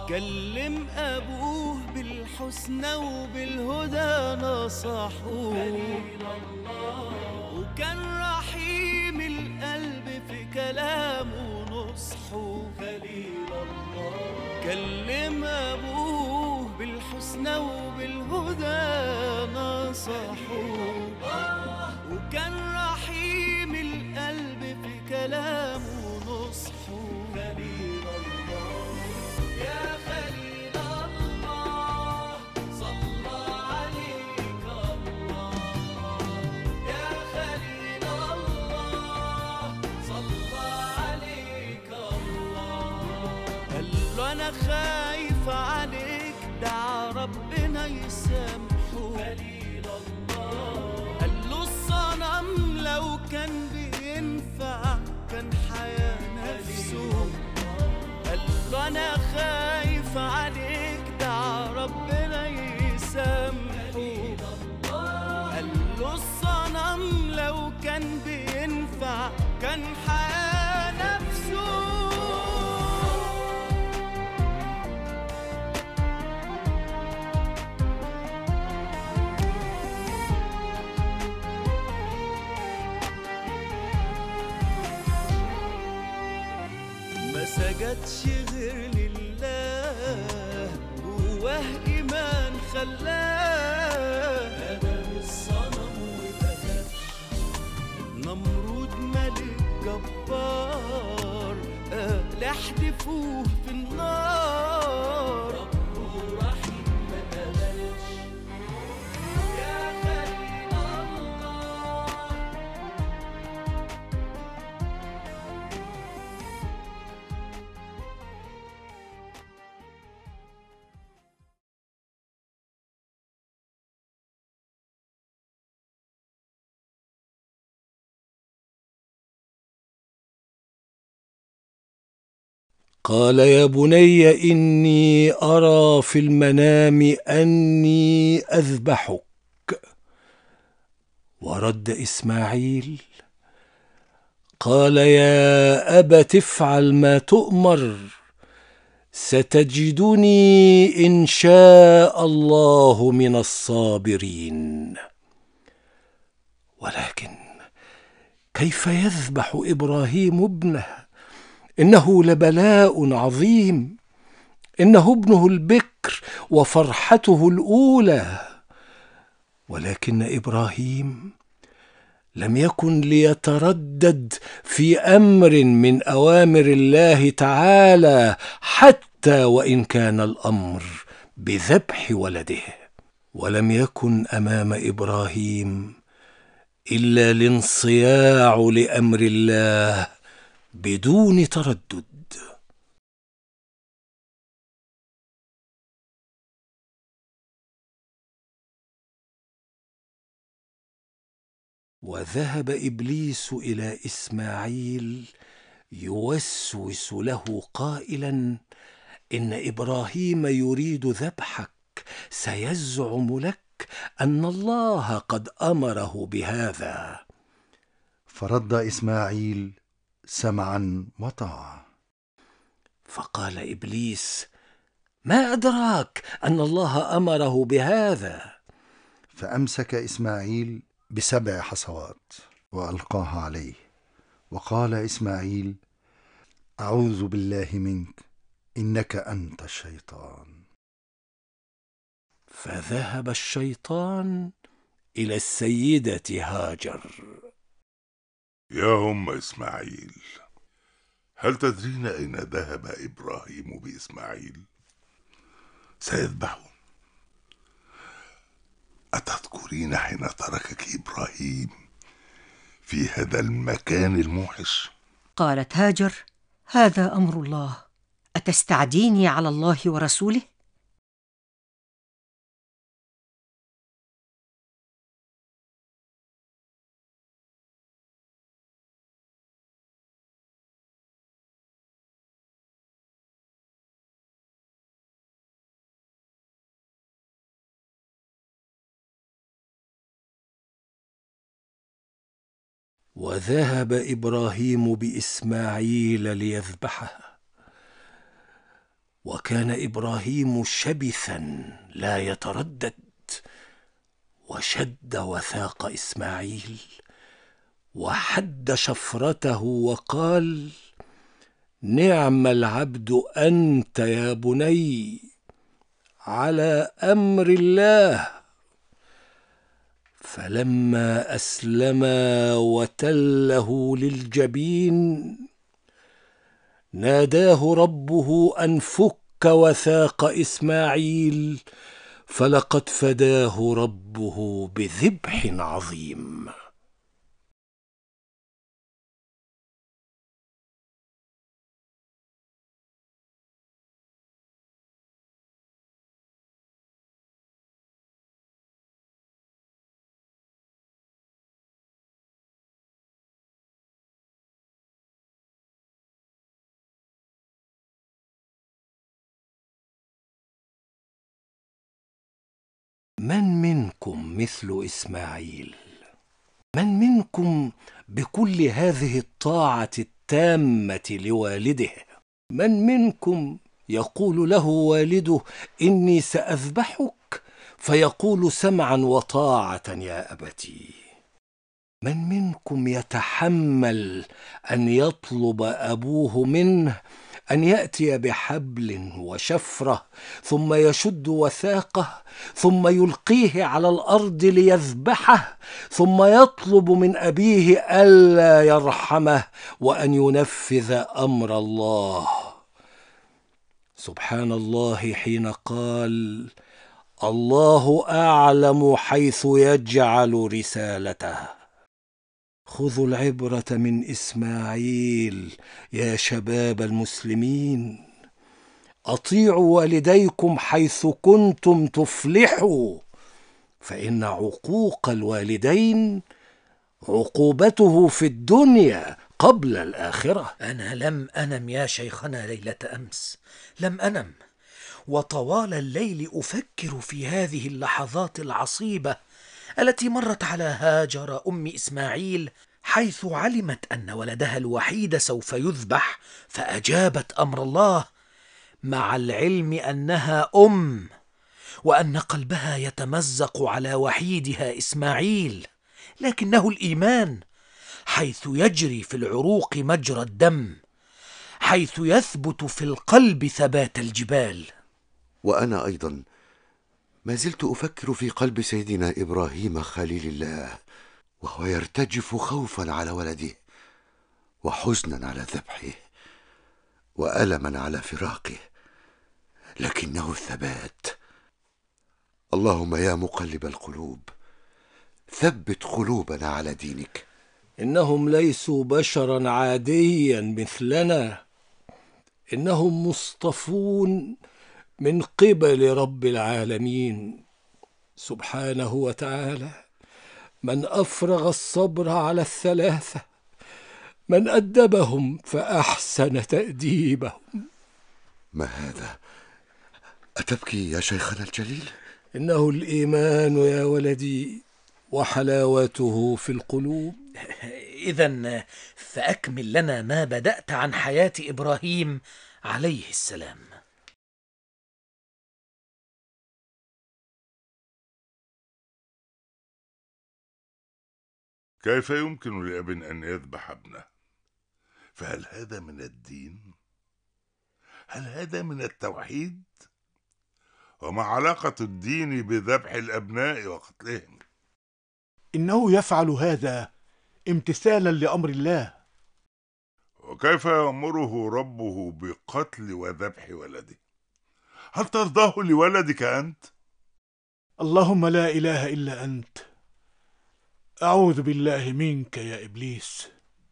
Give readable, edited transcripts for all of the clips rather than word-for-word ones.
كلم أبوه بالحسنى وبالهدى نصحوه، وكان رحيم القلب في كلامه نصحه. كلم أبوه بالحسنى وبالهدى نصحوه، وكان رحيم القلب في كلامه نصحه. خليل الله يا خليل الله، صلى عليك الله يا خليل الله، صلى عليك الله. قال له أنا خايف عليك، دعا ربنا يسامحه. خليل الله قال له الصنم لو كان بينفع كان حياة نفسه. قال له أنا خايف عليك، دعا ربنا يسامحه. قال له الصنم لو كان بينفع كان حياة نفسه. ما سجدش غير لله، جواه إيمان خلاه هدم الصنم وبكاش. نمرود ملك جبار قال احدفوه في النار، ربه رحيم ما قبلش. يا خليل الله قال يا بني إني أرى في المنام أني أذبحك. ورد إسماعيل قال يا أبت افعل ما تؤمر، ستجدني إن شاء الله من الصابرين. ولكن كيف يذبح إبراهيم ابنه؟ إنه لبلاء عظيم، إنه ابنه البكر وفرحته الأولى. ولكن إبراهيم لم يكن ليتردد في أمر من أوامر الله تعالى، حتى وإن كان الأمر بذبح ولده. ولم يكن أمام إبراهيم إلا الانصياع لأمر الله بدون تردد. وذهب إبليس إلى إسماعيل يوسوس له قائلا إن إبراهيم يريد ذبحك، سيزعم لك أن الله قد أمره بهذا. فرد إسماعيل سمعا وطاعة. فقال إبليس ما أدراك أن الله أمره بهذا؟ فأمسك إسماعيل ب7 حصوات وألقاها عليه، وقال إسماعيل أعوذ بالله منك إنك أنت الشيطان. فذهب الشيطان إلى السيدة هاجر. يا أم إسماعيل، هل تدرين أين ذهب إبراهيم بإسماعيل؟ سيذبحه. أتذكرين حين تركك إبراهيم في هذا المكان الموحش؟ قالت هاجر هذا أمر الله، أتستعديني على الله ورسوله؟ وذهب إبراهيم بإسماعيل ليذبحه. وكان إبراهيم شبثا لا يتردد، وشد وثاق إسماعيل وحد شفرته وقال: نعم العبد أنت يا بني، على أمر الله. فلما أسلما وتله للجبين ناداه ربه أن فك وثاق إسماعيل، فلقد فداه ربه بذبح عظيم. من منكم مثل إسماعيل؟ من منكم بكل هذه الطاعة التامة لوالده؟ من منكم يقول له والده: إني سأذبحك، فيقول: سمعا وطاعة يا أبتي؟ من منكم يتحمل أن يطلب أبوه منه أن يأتي بحبل وشفرة، ثم يشد وثاقه، ثم يلقيه على الأرض ليذبحه، ثم يطلب من أبيه ألا يرحمه وأن ينفذ أمر الله؟ سبحان الله حين قال: الله أعلم حيث يجعل رسالته. خذوا العبرة من إسماعيل يا شباب المسلمين، أطيعوا والديكم حيث كنتم تفلحوا، فإن عقوق الوالدين عقوبته في الدنيا قبل الآخرة. أنا لم أنم يا شيخنا ليلة أمس، لم أنم، وطوال الليل أفكر في هذه اللحظات العصيبة التي مرت على هاجر أم إسماعيل، حيث علمت أن ولدها الوحيد سوف يذبح فأجابت أمر الله، مع العلم أنها أم، وأن قلبها يتمزق على وحيدها إسماعيل، لكنه الإيمان، حيث يجري في العروق مجرى الدم، حيث يثبت في القلب ثبات الجبال. وأنا أيضا ما زلت أفكر في قلب سيدنا إبراهيم خليل الله، وهو يرتجف خوفا على ولده، وحزنا على ذبحه، وألما على فراقه، لكنه الثبات. اللهم يا مقلب القلوب ثبت قلوبنا على دينك. إنهم ليسوا بشرا عاديا مثلنا، إنهم مصطفون من قبل رب العالمين سبحانه وتعالى، من أفرغ الصبر على الثلاثة، من أدبهم فأحسن تأديبهم. ما هذا؟ أتبكي يا شيخنا الجليل؟ إنه الإيمان يا ولدي، وحلاوته في القلوب. إذن فأكمل لنا ما بدأت عن حياة إبراهيم عليه السلام. كيف يمكن لأب أن يذبح ابنه؟ فهل هذا من الدين؟ هل هذا من التوحيد؟ وما علاقة الدين بذبح الأبناء وقتلهم؟ إنه يفعل هذا امتثالا لأمر الله. وكيف يأمره ربه بقتل وذبح ولده؟ هل ترضاه لولدك أنت؟ اللهم لا إله إلا أنت، أعوذ بالله منك يا إبليس.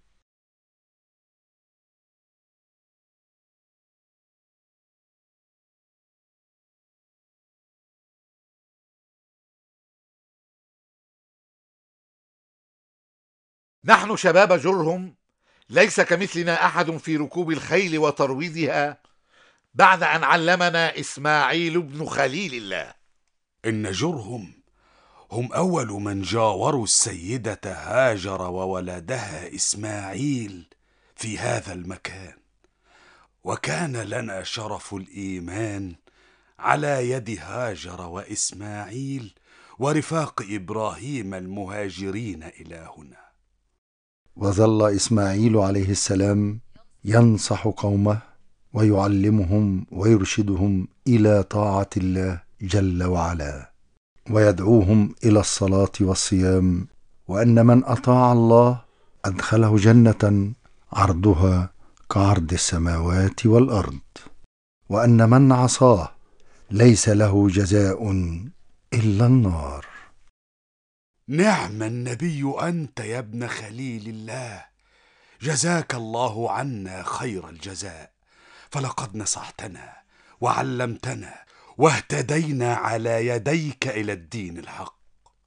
نحن شباب جرهم ليس كمثلنا أحد في ركوب الخيل وترويضها بعد أن علمنا إسماعيل بن خليل الله. إن جرهم هم أول من جاوروا السيدة هاجر وولدها إسماعيل في هذا المكان، وكان لنا شرف الإيمان على يد هاجر وإسماعيل ورفاق إبراهيم المهاجرين إلى هنا. وظل إسماعيل عليه السلام ينصح قومه ويعلمهم ويرشدهم إلى طاعة الله جل وعلا، ويدعوهم إلى الصلاة والصيام، وأن من أطاع الله أدخله جنة عرضها كعرض السماوات والأرض، وأن من عصاه ليس له جزاء إلا النار. نعم النبي أنت يا ابن خليل الله، جزاك الله عنا خير الجزاء، فلقد نصحتنا وعلمتنا واهتدينا على يديك إلى الدين الحق.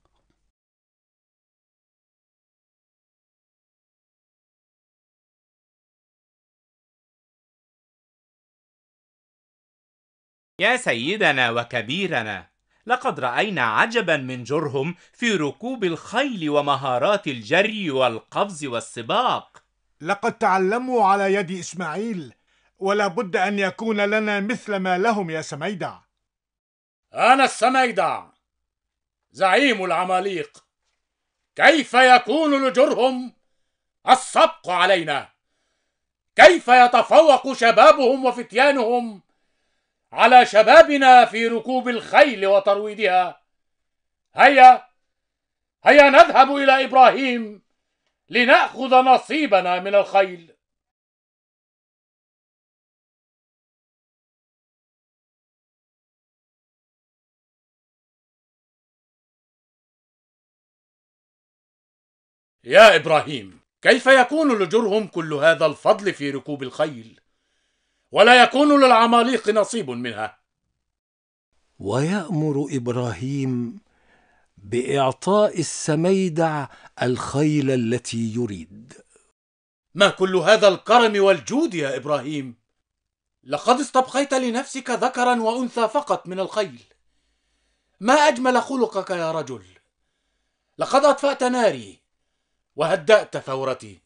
يا سيدنا وكبيرنا، لقد رأينا عجبا من جرهم في ركوب الخيل ومهارات الجري والقفز والسباق. لقد تعلموا على يد إسماعيل، ولا بد أن يكون لنا مثل ما لهم يا سميدع. أنا السميدع زعيم العماليق، كيف يكون لجرهم السبق علينا؟ كيف يتفوق شبابهم وفتيانهم على شبابنا في ركوب الخيل وترويضها؟ هيا هيا نذهب إلى إبراهيم لنأخذ نصيبنا من الخيل. يا إبراهيم، كيف يكون لجرهم كل هذا الفضل في ركوب الخيل ولا يكون للعماليق نصيب منها؟ ويأمر إبراهيم بإعطاء السميدع الخيل التي يريد. ما كل هذا الكرم والجود يا إبراهيم؟ لقد استبقيت لنفسك ذكرا وأنثى فقط من الخيل. ما أجمل خلقك يا رجل، لقد أطفأت ناري وهدأت ثورتي.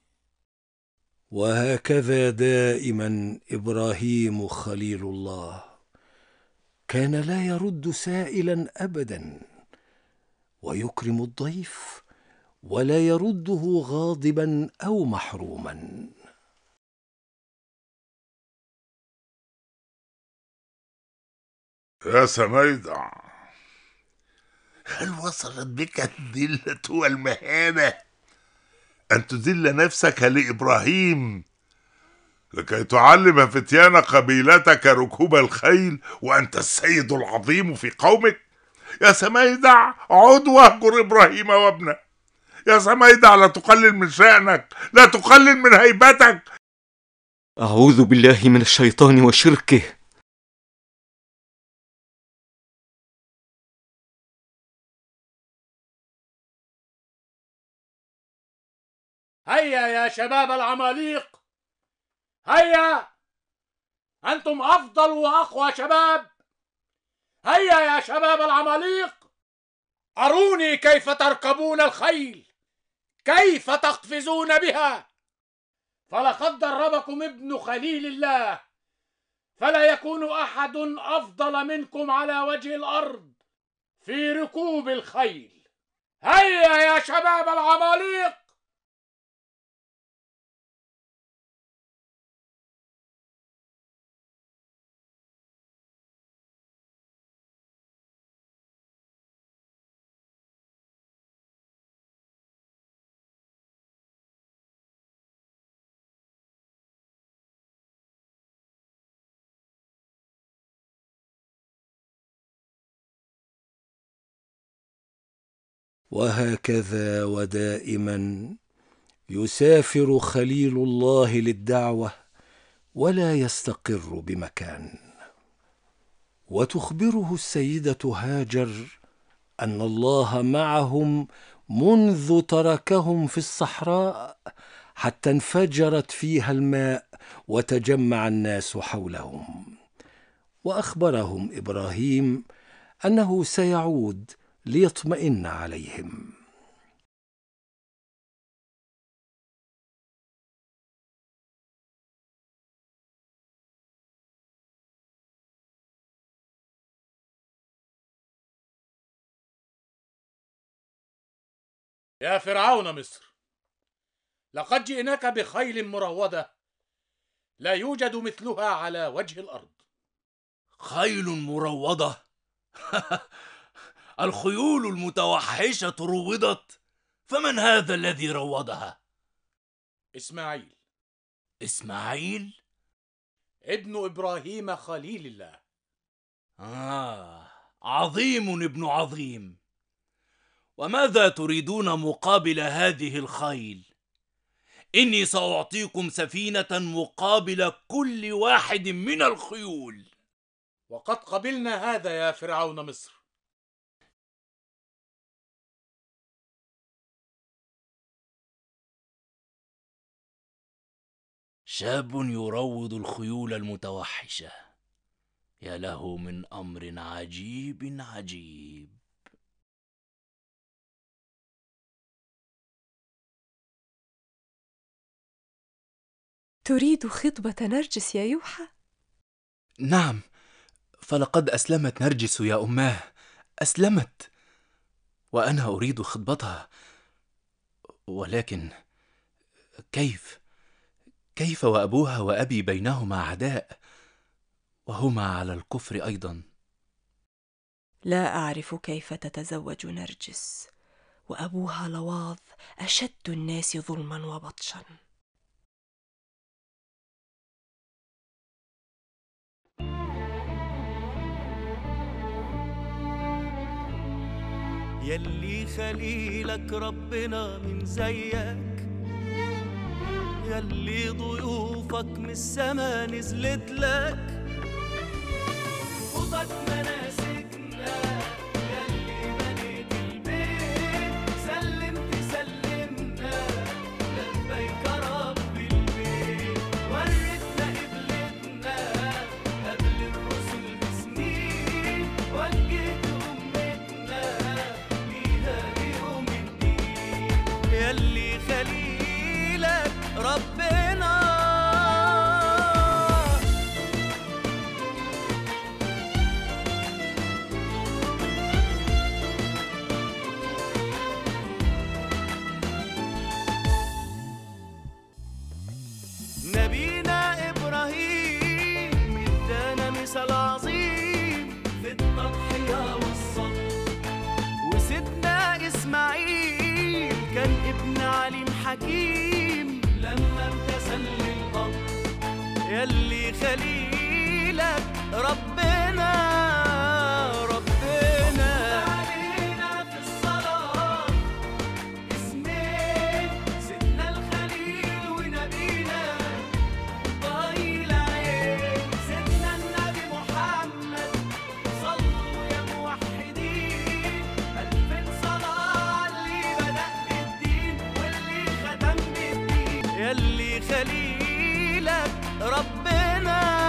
وهكذا دائما إبراهيم خليل الله، كان لا يرد سائلا أبدا، ويكرم الضيف ولا يرده غاضبا أو محروما. يا سميدع، هل وصلت بك الذلة والمهانة أن تذل نفسك لإبراهيم لكي تعلم فتيان قبيلتك ركوب الخيل وأنت السيد العظيم في قومك؟ يا سميدع، عد واهجر إبراهيم وابنه. يا سميدع، لا تقلل من شأنك، لا تقلل من هيبتك. أعوذ بالله من الشيطان وشركه. هيا يا شباب العماليق، هيا، أنتم أفضل وأقوى شباب. هيا يا شباب العماليق، أروني كيف تركبون الخيل، كيف تقفزون بها، فلقد دربكم ابن خليل الله، فلا يكون أحد أفضل منكم على وجه الأرض في ركوب الخيل. هيا يا شباب العماليق. وهكذا ودائما يسافر خليل الله للدعوة ولا يستقر بمكان، وتخبره السيدة هاجر أن الله معهم منذ تركهم في الصحراء حتى انفجرت فيها الماء وتجمع الناس حولهم. وأخبرهم إبراهيم أنه سيعود ليطمئن عليهم. يا فرعون مصر، لقد جئناك بخيل مروضة لا يوجد مثلها على وجه الأرض. خيل مروضة؟ الخيول المتوحشة روضت، فمن هذا الذي روضها؟ إسماعيل. إسماعيل؟ ابن إبراهيم خليل الله. عظيم ابن عظيم. وماذا تريدون مقابل هذه الخيل؟ إني سأعطيكم سفينة مقابل كل واحد من الخيول. وقد قبلنا هذا يا فرعون مصر. شاب يروض الخيول المتوحشة، يا له من أمر عجيب عجيب. تريد خطبة نرجس يا يوحى؟ نعم، فلقد أسلمت نرجس يا أماه، أسلمت، وأنا أريد خطبتها. ولكن كيف وأبوها وأبي بينهما عداء، وهما على الكفر أيضا؟ لا أعرف كيف تتزوج نرجس، وأبوها لواظ أشد الناس ظلما وبطشا. يلي خليلك ربنا من زيك، يلي ضيوفك من السما نزلت لك، خطك مناسكنا يلي بنيت البيت، سلمنا لبيك رب البيت، ورثنا قبلتنا قبل الرسل بسنين، وجهت أمتنا ليها ليوم الدين. يلي خليلك ربنا نبينا إبراهيم ادانا مثال عظيم في التضحية والصبر، وسيدنا إسماعيل كان ابن عليم حكيم لما امتثل للأمر. يلي خليلك ربنا علينا في الصلاة اسمين، سيدنا الخليل ونبينا طايل عين، سيدنا النبي محمد صلوا يا موحدين، 2000 صلاة اللي بدأ بالدين واللي ختم بالدين. يلي خليلك ربنا